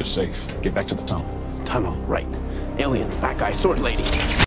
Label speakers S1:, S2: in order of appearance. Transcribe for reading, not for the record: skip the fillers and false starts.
S1: Snyder's safe. Get back to the tunnel.
S2: Tunnel, right. Aliens, bad guy, sword lady.